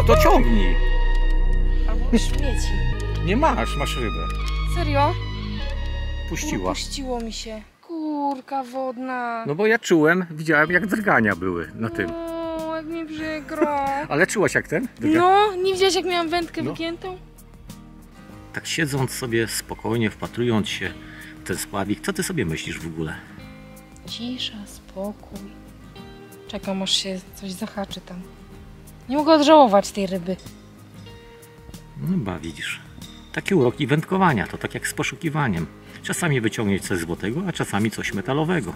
To ciągnij. Albo śmieci. Nie masz rybę. Serio? Puściła. Puściło mi się. Kurka wodna. No bo ja czułem, widziałem jak drgania były na tym. O, jak mi przykro. Ale czułaś jak ten? No, nie widziałeś jak miałam wędkę No. wygiętą? Tak siedząc sobie spokojnie, wpatrując się w ten spławik, co ty sobie myślisz w ogóle? Cisza, spokój. Czekam aż się coś zahaczy tam. Nie mogę odżałować tej ryby. No chyba widzisz. Takie uroki wędkowania, to tak jak z poszukiwaniem. Czasami wyciągniesz coś złotego, a czasami coś metalowego.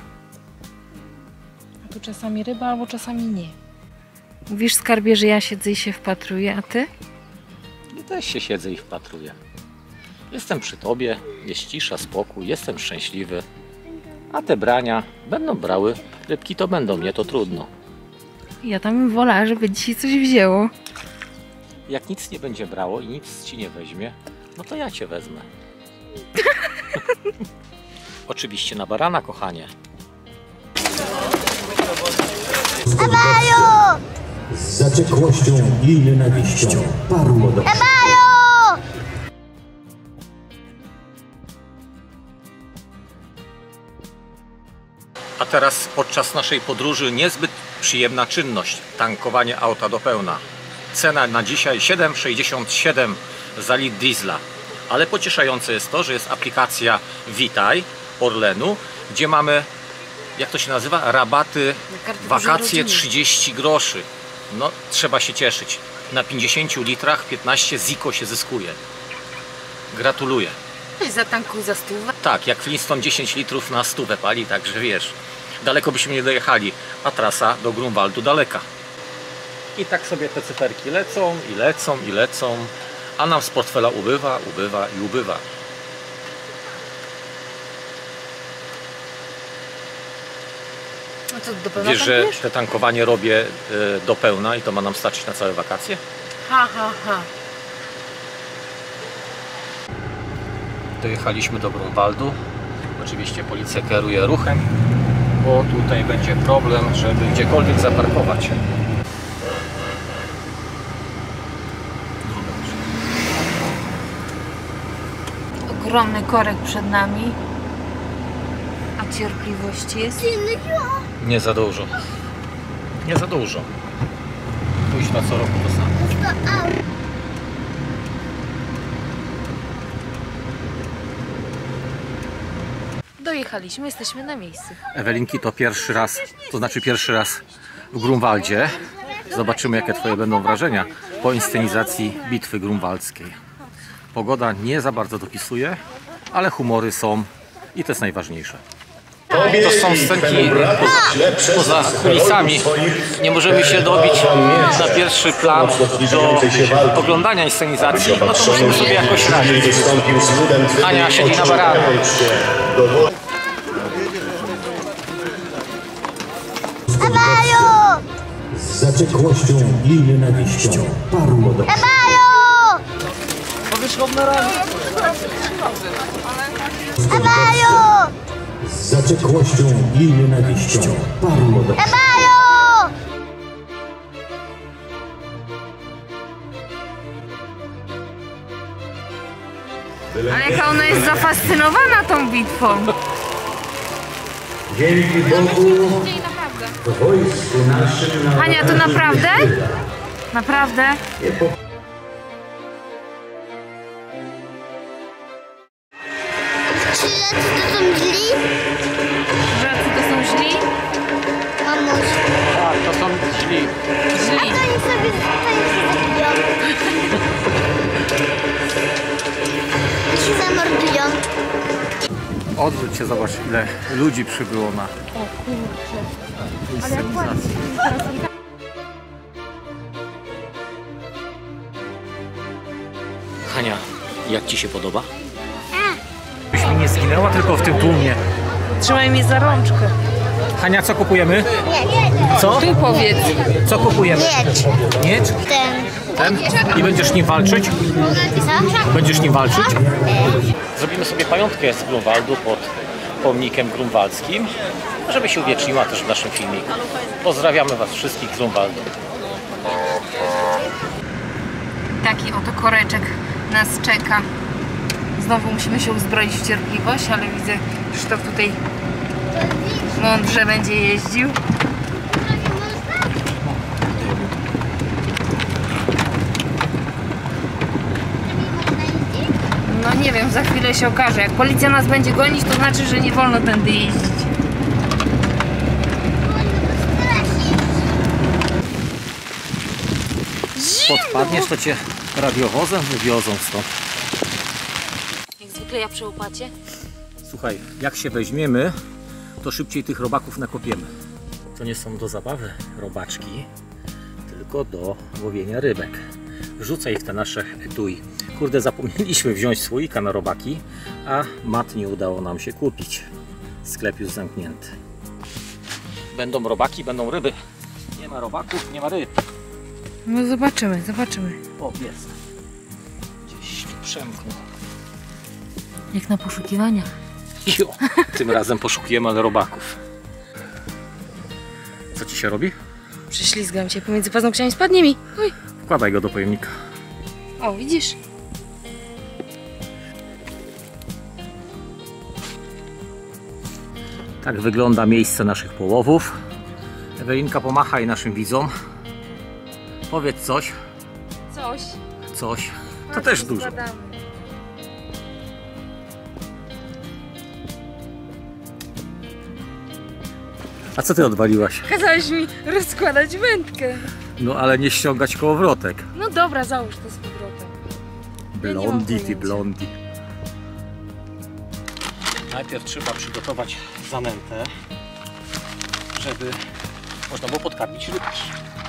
A tu czasami ryba, albo czasami nie. Mówisz, skarbie, że ja siedzę i się wpatruję, a ty? Ja też się siedzę i wpatruję. Jestem przy tobie, jest cisza, spokój, jestem szczęśliwy. A te brania będą brały, rybki to będą, nie to trudno. Ja tam bym wolała, żeby dzisiaj coś wzięło. Jak nic nie będzie brało i nic ci nie weźmie, no to ja cię wezmę. Oczywiście na barana, kochanie. Ebajo! Z zaciekłością i nienawiścią parło do Ebajo! A teraz podczas naszej podróży niezbyt przyjemna czynność, tankowanie auta do pełna. Cena na dzisiaj 7,67 za litr diesla. Ale pocieszające jest to, że jest aplikacja Witaj Orlenu, gdzie mamy, jak to się nazywa, rabaty, wakacje 30 groszy. No, trzeba się cieszyć. Na 50 litrach 15 ziko się zyskuje. Gratuluję. Zatankuj za stówę. Tak, jak Flintstone 10 litrów na stówę pali, także wiesz, daleko byśmy nie dojechali, a trasa do Grunwaldu daleka. I tak sobie te cyferki lecą i lecą i lecą, a nam z portfela ubywa, ubywa i ubywa. A co, do pełna Wiesz, że tankujesz? te tankowanie robię do pełna i to ma nam starczyć na całe wakacje? Ha, ha, ha. Dojechaliśmy do Grunwaldu. Oczywiście policja kieruje ruchem, bo tutaj będzie problem, żeby gdziekolwiek zaparkować. Ogromny korek przed nami. A cierpliwości jest? Nie za dużo. Nie za dużo. Pójść na co roku to samo. Dojechaliśmy, jesteśmy na miejscu. Ewelinki, to pierwszy raz, to znaczy pierwszy raz w Grunwaldzie. Zobaczymy, jakie twoje będą wrażenia po inscenizacji bitwy grunwaldzkiej. Pogoda nie za bardzo dopisuje, ale humory są i to jest najważniejsze. To są scenki poza kulisami. Nie możemy się dobić na pierwszy plan do oglądania inscenizacji, no to musimy sobie jakoś radzić. Ania siedzi na baranie. Ebajo! z zaciekłością i nienawiścią parło do Ebajo! Ebajo! z zaciekłością i nienawiścią parło do Ebajo! Ale jaka ona jest zafascynowana tą bitwą. Dzięki Bogu w wojsku naszym Ania, to naprawdę? Naprawdę? Czy to są źli? Że to są źli? Mamuś. Tak, to są źli. A to oni sobie zabiją. I się zamordują. Odwróć się, zobacz, ile ludzi przybyło na inscenizację. Hania, jak ci się podoba? Byś mi nie zginęła tylko w tym tłumie. Trzymaj mnie za rączkę. Hania, co kupujemy? Co? Ty powiedz. Co kupujemy? Miecz. Miecz? Ten. Ten? I będziesz nim walczyć? Co? Będziesz nim walczyć? Zrobimy sobie pamiątkę z Grunwaldu pod pomnikiem grunwaldzkim, żeby się uwieczniła też w naszym filmiku. Pozdrawiamy Was wszystkich z Grunwaldu. taki oto koreczek nas czeka. Znowu musimy się uzbroić w cierpliwość, ale widzę, że to tutaj mądrze będzie jeździł. No nie wiem, za chwilę się okaże. Jak policja nas będzie gonić, to znaczy, że nie wolno tędy jeździć. Podpadniesz, to cię radiowozem wywiozą stąd. Jak zwykle ja przy łopacie. Słuchaj, jak się weźmiemy, to szybciej tych robaków nakopiemy. To nie są do zabawy robaczki, tylko do łowienia rybek. Wrzucaj ich w te nasze etui. Kurde, zapomnieliśmy wziąć słoika na robaki, a mat nie udało nam się kupić. Sklep już zamknięty. Będą robaki, będą ryby. Nie ma robaków, nie ma ryb. No zobaczymy, zobaczymy. O, jest. Gdzieś tu przemknął. Jak na poszukiwaniach. Jo, tym razem poszukujemy ale robaków. Co ci się robi? Prześlizgam się pomiędzy paznokciami, spadnie mi. Oj. Wkładaj go do pojemnika. O, widzisz? Tak wygląda miejsce naszych połowów. Ewelinka, pomachaj naszym widzom. Powiedz coś. Coś. Coś. To też dużo. Składamy. A co ty odwaliłaś? Kazałeś mi rozkładać wędkę. No ale nie ściągać kołowrotek. No dobra, załóż to z powrotem. Blondi, ty pojęcia. blondi. Najpierw trzeba przygotować zanętę, żeby można było podkarmić rybki.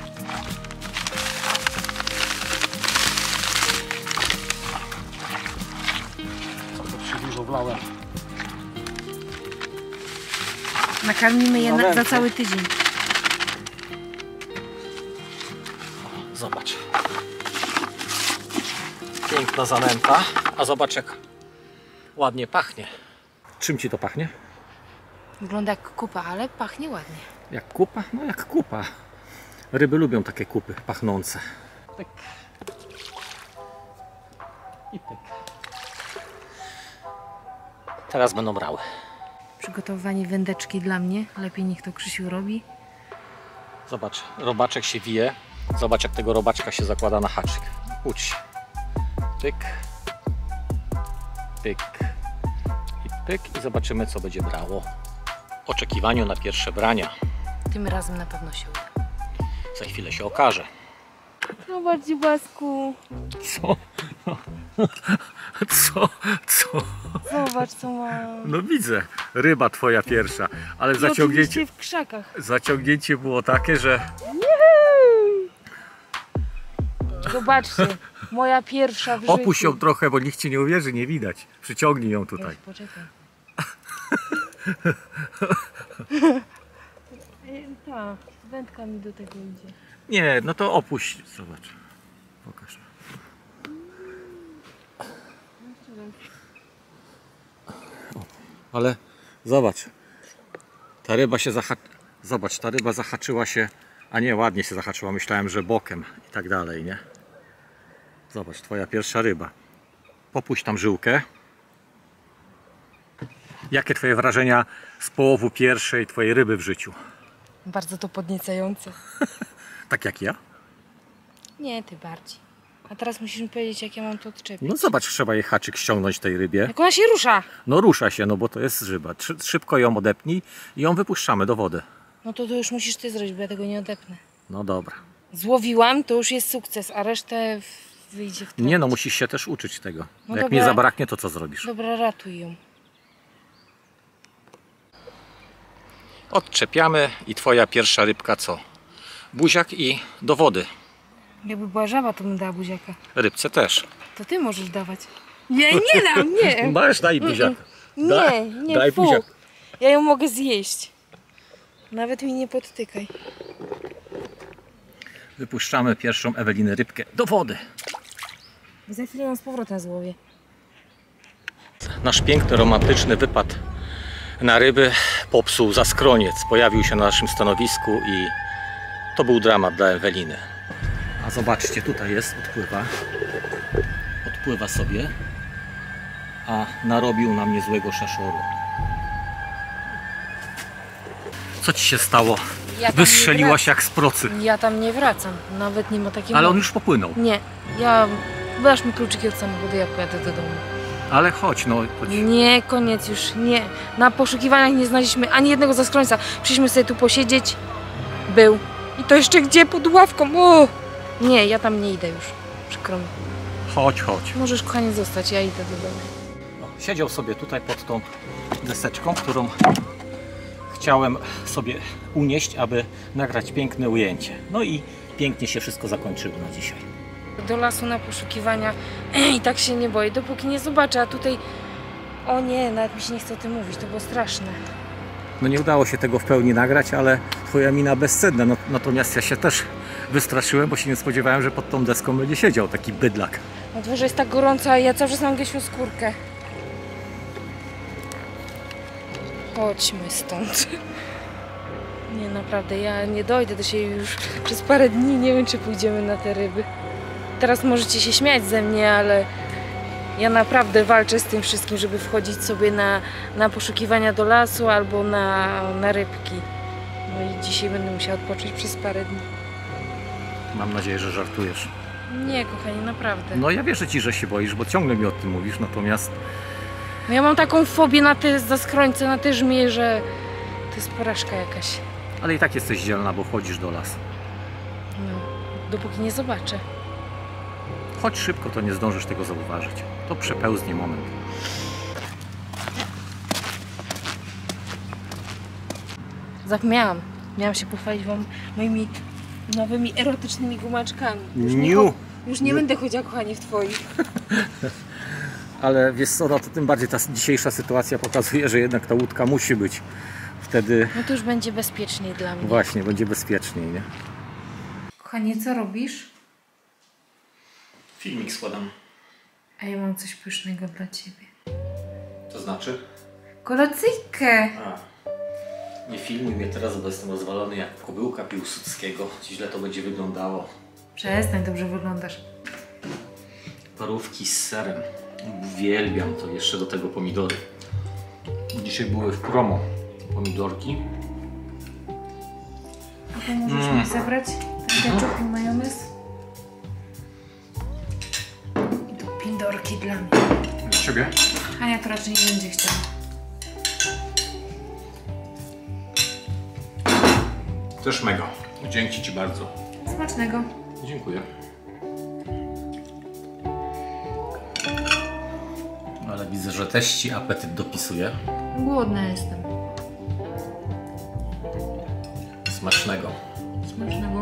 Co to się dużo wlałem. Nakarmimy je za Zanętę. cały tydzień. Zobacz. Piękna zanęta. A zobacz jak ładnie pachnie. Czym ci to pachnie? Wygląda jak kupa, ale pachnie ładnie. Jak kupa? No jak kupa. Ryby lubią takie kupy pachnące. Pyk. I pyk. Teraz będą brały. Przygotowanie wędeczki dla mnie. Lepiej niech to Krzysiu robi. Zobacz, robaczek się wije. Zobacz jak tego robaczka się zakłada na haczyk. Ucz się. Pyk. Pyk. I pyk. I zobaczymy co będzie brało. W oczekiwaniu na pierwsze brania. Tym razem na pewno się uda. Za chwilę się okaże. Zobacz, dziubasku. Co? Co? Co? Zobacz, co mam. No widzę, ryba twoja pierwsza, ale I oczywiście zaciągnięcie, w krzakach. zaciągnięcie było takie, że Zobaczcie, moja pierwsza w życiu. opuść ją trochę, bo nikt ci nie uwierzy, nie widać. Przyciągnij ją tutaj. Poczekaj. Tak, wędka mi do tego idzie. Nie, no to opuść. Zobacz. Pokaż. O, ale zobacz. Ta ryba się Zobacz, ta ryba zahaczyła się. A nie, ładnie się zahaczyła. Myślałem, że bokiem i tak dalej, nie? Zobacz, twoja pierwsza ryba. Popuść tam żyłkę. Jakie twoje wrażenia z połowu pierwszej twojej ryby w życiu? Bardzo to podniecające. Tak jak ja? Nie, ty bardziej. A teraz musisz mi powiedzieć, jak ja mam to odczepić. No zobacz, trzeba jej haczyk ściągnąć tej rybie. Jak ona się rusza. No rusza się, no bo to jest ryba. Szybko ją odepnij i ją wypuszczamy do wody. No to już musisz ty zrobić, bo ja tego nie odepnę. No dobra. Złowiłam, to już jest sukces, a resztę wyjdzie w trakcie. Nie no, musisz się też uczyć tego. No Jak dobra. mnie zabraknie, to co zrobisz? Dobra, ratuj ją. Odczepiamy i twoja pierwsza rybka co? Buziak i do wody. Jakby była żaba, to bym dała buziaka. Rybce też. To ty możesz dawać. Ja nie dam, nie. Masz, daj buziak. Nie, nie, daj fu. buziak. Ja ją mogę zjeść. Nawet mi nie podtykaj. Wypuszczamy pierwszą Eweliny rybkę do wody. Za chwilę ją z powrotem złowię. Nasz piękny, romantyczny wypad na ryby popsuł zaskroniec. Pojawił się na naszym stanowisku i to był dramat dla Eweliny. A zobaczcie, tutaj jest, odpływa sobie, a narobił na mnie złego szaszoru. Co ci się stało? Ja tam Wystrzeliłaś jak z procy. Ja tam nie wracam, nawet nie ma takiego... Ale on już popłynął. Nie, dasz mi kluczyki od samochodu, ja pojadę do domu. Ale chodź, no. Chodź. Nie, koniec już, nie. Na poszukiwaniach nie znaleźliśmy ani jednego zaskrońca. Przyszliśmy sobie tu posiedzieć. Był. I to jeszcze gdzie? Pod ławką. O! Nie, ja tam nie idę już. Przykro mi. Chodź, chodź. Możesz, kochanie, zostać, ja idę do domu. Siedział sobie tutaj pod tą deseczką, którą chciałem sobie unieść, aby nagrać piękne ujęcie. No i pięknie się wszystko zakończyło na dzisiaj. Do lasu na poszukiwania i tak się nie boję, dopóki nie zobaczę, a tutaj... O nie, nawet mi się nie chce o tym mówić, to było straszne. No nie udało się tego w pełni nagrać, ale twoja mina bezcenna. No, natomiast ja się też wystraszyłem, bo się nie spodziewałem, że pod tą deską będzie siedział taki bydlak. Na dworze jest tak gorąco, a ja cały czas mam gęsią skórkę. Chodźmy stąd. Nie, naprawdę, ja nie dojdę do siebie już przez parę dni. Nie wiem, czy pójdziemy na te ryby. Teraz możecie się śmiać ze mnie, ale ja naprawdę walczę z tym wszystkim, żeby wchodzić sobie na poszukiwania do lasu albo na rybki. No i dzisiaj będę musiała odpocząć przez parę dni. Mam nadzieję, że żartujesz. Nie, kochanie, naprawdę. No ja wierzę ci, że się boisz, bo ciągle mi o tym mówisz, natomiast... No ja mam taką fobię na te zaskrońce, na te żmije, że to jest porażka jakaś. Ale i tak jesteś dzielna, bo chodzisz do lasu. No, dopóki nie zobaczę. Chodź szybko, to nie zdążysz tego zauważyć. To przepełznie moment. Zapomniałam. Miałam się pochwalić wam moimi nowymi erotycznymi gumaczkami. Już nie będę chodziła, kochanie, w twoich. Ale wiesz co, no to tym bardziej ta dzisiejsza sytuacja pokazuje, że jednak ta łódka musi być. Wtedy No to już będzie bezpieczniej dla mnie. właśnie będzie bezpieczniej, nie? Kochanie, co robisz? Filmik składam. A ja mam coś pysznego dla ciebie. To znaczy? Kolacyjkę! Nie filmuj mnie teraz, bo jestem rozwalony jak kobyłka Piłsudskiego. Źle to będzie wyglądało. Przestań, dobrze wyglądasz. Parówki z serem. Uwielbiam to. Jeszcze do tego pomidory. Dzisiaj były w promo pomidorki. A pomożesz mi zabrać ten ketchup i majonez? I to pindorki dla mnie. Dla ciebie? Ania to raczej nie będzie chciała. Też mega. Dzięki ci bardzo. Smacznego. Dziękuję. Ale widzę, że też ci apetyt dopisuje. Głodna jestem. Smacznego. Smacznego.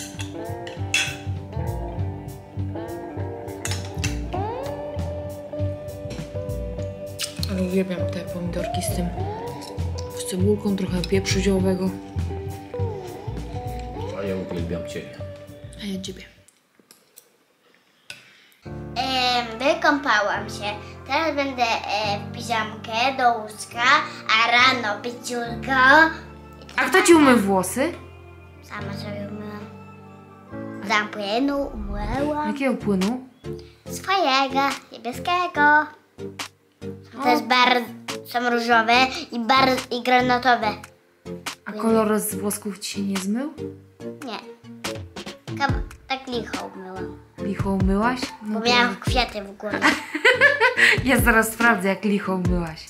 Ale uwielbiam te pomidorki z cebulką, trochę pieprzu ziołowego. A ja uwielbiam ciebie. A ja ciebie. Wykąpałam się. Teraz będę w piżamkę do łóżka, a rano pieciulko. A kto ci umył włosy? Sama sobie umyłam. Dam płynu, umyłam. Jakiego płynu? Swojego, niebieskiego. To jest są różowe i granatowe. A kolor z włosków ci się nie zmył? Nie. Tak licho umyłam. Licho umyłaś? No Bo miałam kwiaty w górze. Ja zaraz sprawdzę, jak licho umyłaś.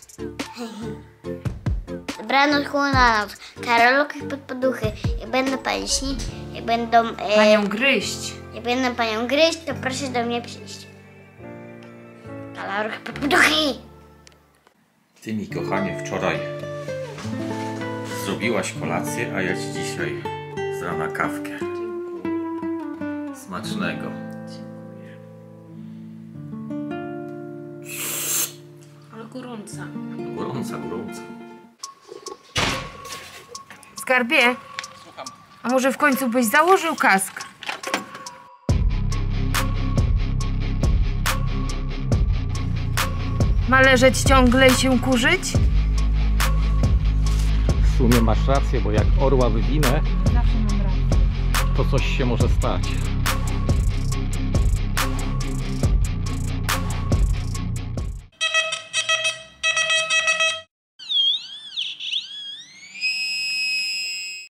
Dobranoc, na noc. Karolkę pod poduchy. Jak będą pańsi, jak będą... Panią gryźć. Jak będę panią gryźć, to proszę do mnie przyjść. Karolkę pod poduchy. Ty mi, kochanie, wczoraj zrobiłaś kolację, a ja ci dzisiaj z rana kawkę. Smacznego. Ale gorąca. Gorąca, gorąca. Skarbie, a może w końcu byś założył kask? Ma leżeć ciągle i się kurzyć? W sumie masz rację, bo jak orła wywinę, Zawsze mam rację. to coś się może stać.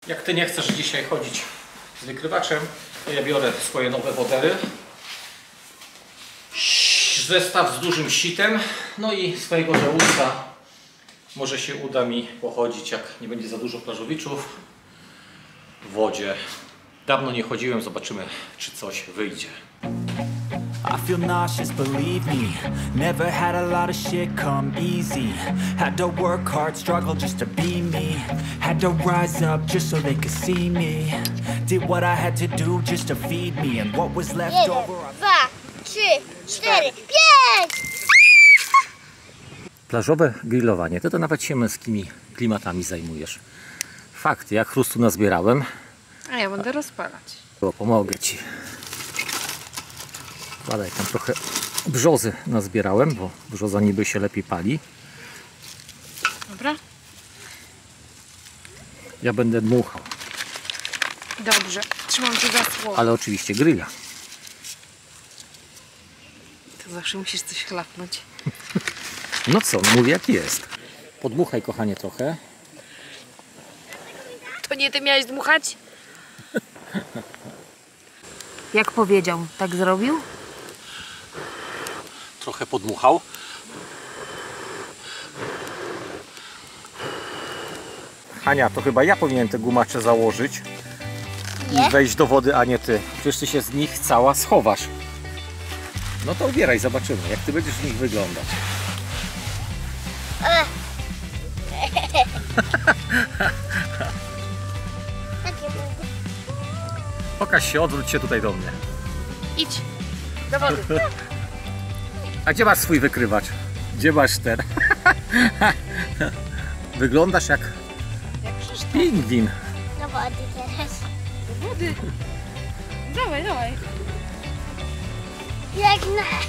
Jak ty nie chcesz dzisiaj chodzić z wykrywaczem, to ja biorę swoje nowe wodery. Zestaw z dużym sitem, no i swojego Deusa. Może się uda mi pochodzić, jak nie będzie za dużo plażowiczów w wodzie. Dawno nie chodziłem, zobaczymy, czy coś wyjdzie. I feel nauseous, believe me. Never had a lot of shit come easy. Had to work hard, struggle just to be me. Had to rise up just so they could see me. Did what I had to do just to feed me. And what was left 1, over, 2, 3, 4, 5! Plażowe grillowanie, ty to nawet się męskimi klimatami zajmujesz. Fakt, jak chrustu nazbierałem, A ja będę rozpalać. to pomogę ci. Wkładaj, tam trochę brzozy nazbierałem, bo brzoza niby się lepiej pali. Dobra? Ja będę dmuchał, Dobrze. Trzymam cię za słowo. ale oczywiście grilla. To zawsze musisz coś chlapnąć. No co, mówię jak jest. Podmuchaj, kochanie, trochę. To nie ty miałeś dmuchać? Jak powiedział, tak zrobił? Trochę podmuchał. Hania, to chyba ja powinienem te gumacze założyć i wejść do wody, a nie ty. Przecież ty się z nich cała schowasz. No to ubieraj, zobaczymy, jak ty będziesz w nich wyglądać. Pokaż się, odwróć się tutaj do mnie. Idź do wody. A gdzie masz swój wykrywacz? Gdzie masz ten? Wyglądasz jak pingwin. Do wody teraz. Do wody. Dawaj, dawaj. Jak na...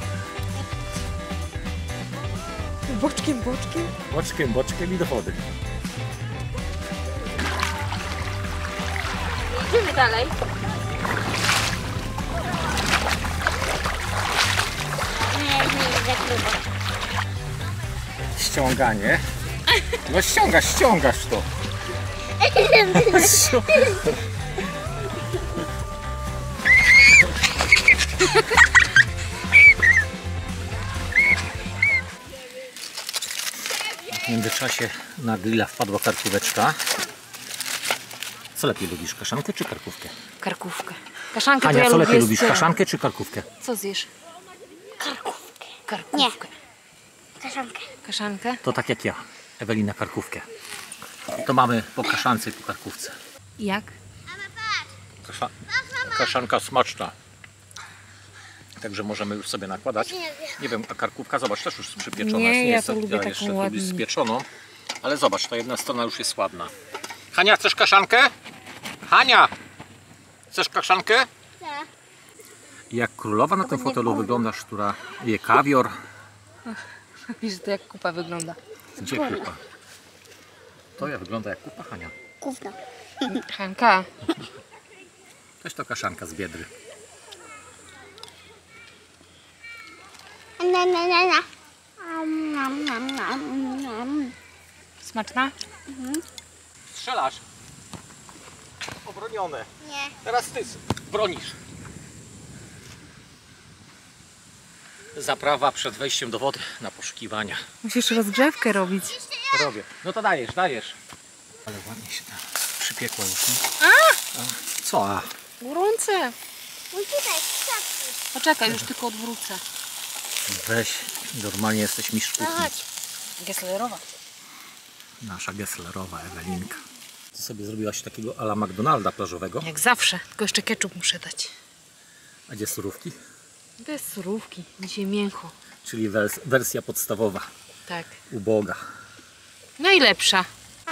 Boczkiem, boczkiem. Boczkiem, boczkiem i do wody. Idziemy dalej. Nie za grubo. Ściąganie. No ściągasz to. W międzyczasie na grilla wpadła karkóweczka. Co lepiej lubisz, kaszankę czy karkówkę? Karkówkę. Kaszankę to Ania, ja co lubię lepiej z lubisz, serem. kaszankę czy karkówkę? Co zjesz? Karkówkę. Karkówkę. Kaszankę. Kaszankę? To tak jak ja, Ewelina, karkówkę. To mamy po kaszance i po karkówce. Jak? Kaszanka smaczna. Także możemy już sobie nakładać. Nie wiem, a karkówka, zobacz, też już przypieczona. Nie, jest, ja to lubię taką jeszcze to ładną. lubię spieczoną. Ale zobacz, ta jedna strona już jest ładna. Hania, chcesz kaszankę? Hania! Chcesz kaszankę? Tak. Jak królowa na tym fotelu wyglądasz, która je kawior. Wiesz, to jak kupa wygląda. Gdzie kupa? To ja wygląda jak kupa, Hania. Gówno. Hanka. Też to kaszanka z Biedry. Na. Smaczna? Strzelasz. Obronione. Nie. Teraz ty bronisz. Zaprawa przed wejściem do wody na poszukiwania. Musisz rozgrzewkę robić. Robię. No to dajesz. Ale ładnie się tam przypiekła już. Nie? A? Co? A? Gorące. No tutaj, krzaki. Poczekaj, już tylko odwrócę. Weź, normalnie jesteś mistrz No kuchni. chodź. Gesslerowa. Nasza Gesslerowa Ewelinka. Ty sobie zrobiłaś takiego a la McDonalda plażowego. Jak zawsze, tylko jeszcze ketchup muszę dać. A gdzie surówki? Bez surówki, dzisiaj mięcho. Czyli wersja podstawowa, Tak. uboga. Najlepsza.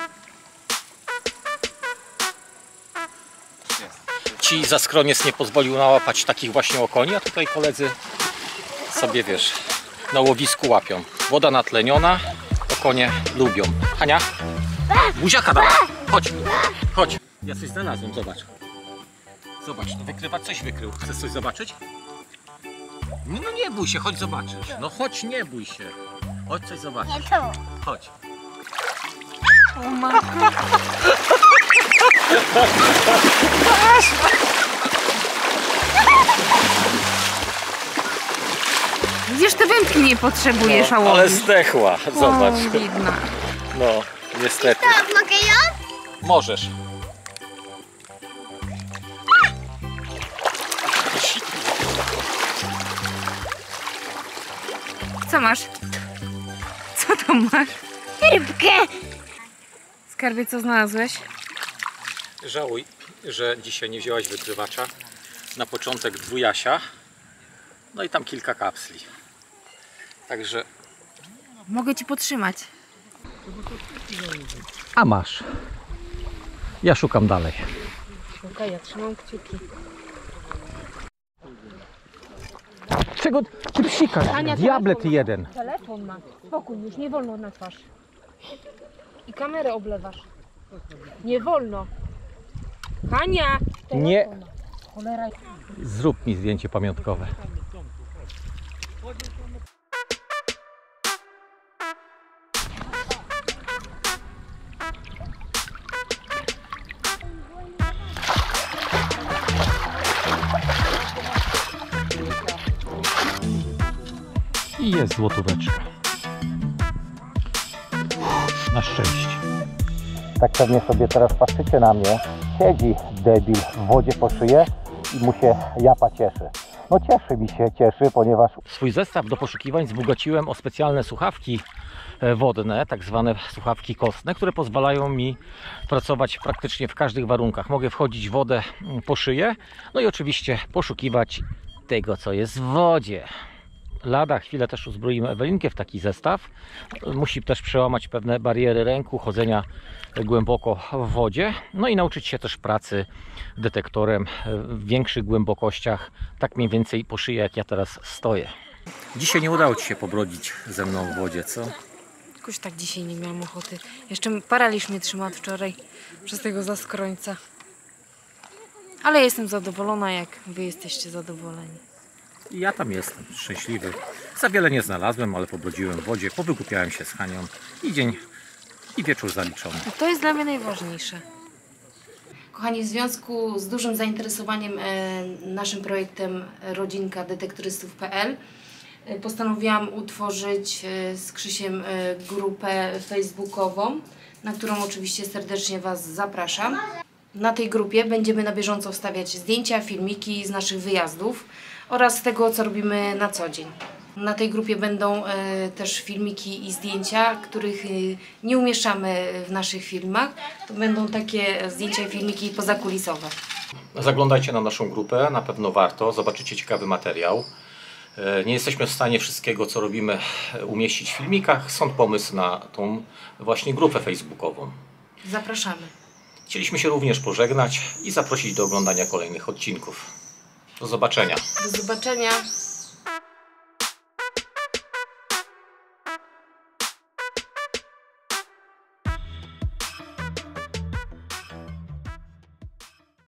Ci za skroniec nie pozwolił nałapać takich właśnie okoni, a tutaj koledzy sobie, wiesz, na łowisku łapią. Woda natleniona, okonie lubią. Hania? Buziaka dawaj! Chodź. Ja coś znalazłem, zobacz. Zobacz, to wykrywacz coś wykrył. Chcesz coś zobaczyć? No nie bój się, chodź zobaczysz. No chodź, nie bój się. Chodź coś zobaczysz. Nie to. Chodź. O matko. Widzisz, te wędki nie potrzebujesz, No, ale zdechła, zobacz. O, biedna. No, niestety. Tak, mogę ją? Możesz. Co masz? Co to masz? Rybkę. Skarbie, co znalazłeś? Żałuj, że dzisiaj nie wzięłaś wykrywacza. Na początek dwujasia. No i tam kilka kapsli. Także... Mogę ci potrzymać. A masz. Ja szukam dalej. Okej, ja trzymam kciuki. Czego ty psikasz? Ania, Diable telefon ty jeden. Telefon ma. Spokój, już nie wolno na twarz. I kamerę oblewasz. Nie wolno. Hania! Nie. Telefon. Cholera. Zrób mi zdjęcie pamiątkowe. I jest złotóweczka. Na szczęście. Tak pewnie sobie teraz patrzycie na mnie. Siedzi debil w wodzie po szyję i mu się japa cieszy. No cieszy mi się, ponieważ... Swój zestaw do poszukiwań wzbogaciłem o specjalne słuchawki wodne, tak zwane słuchawki kostne, które pozwalają mi pracować praktycznie w każdych warunkach. Mogę wchodzić w wodę po szyję, no i oczywiście poszukiwać tego, co jest w wodzie. Lada chwilę też uzbroimy Ewelinkę w taki zestaw. Musi też przełamać pewne bariery ręku, chodzenia głęboko w wodzie. No i nauczyć się też pracy detektorem w większych głębokościach, tak mniej więcej po szyję, jak ja teraz stoję. Dzisiaj nie udało Ci się pobrodzić ze mną w wodzie, co? Jakoś tak dzisiaj nie miałam ochoty. Jeszcze paraliż mnie trzyma od wczoraj przez tego zaskrońca. Ale jestem zadowolona, jak wy jesteście zadowoleni. I ja tam jestem, szczęśliwy. Za wiele nie znalazłem, ale pobrodziłem w wodzie, powygłupiałem się z Hanią i dzień i wieczór zaliczony. I to jest dla mnie najważniejsze. Kochani, w związku z dużym zainteresowaniem naszym projektem Rodzinka Detektorystów.pl postanowiłam utworzyć z Krzysiem grupę facebookową, na którą oczywiście serdecznie Was zapraszam. Na tej grupie będziemy na bieżąco wstawiać zdjęcia, filmiki z naszych wyjazdów oraz z tego, co robimy na co dzień. Na tej grupie będą też filmiki i zdjęcia, których nie umieszczamy w naszych filmach. To będą takie zdjęcia i filmiki pozakulisowe. Zaglądajcie na naszą grupę, na pewno warto, zobaczycie ciekawy materiał. Nie jesteśmy w stanie wszystkiego, co robimy, umieścić w filmikach. Stąd pomysł na tą właśnie grupę facebookową. Zapraszamy. Chcieliśmy się również pożegnać i zaprosić do oglądania kolejnych odcinków. Do zobaczenia. Do zobaczenia.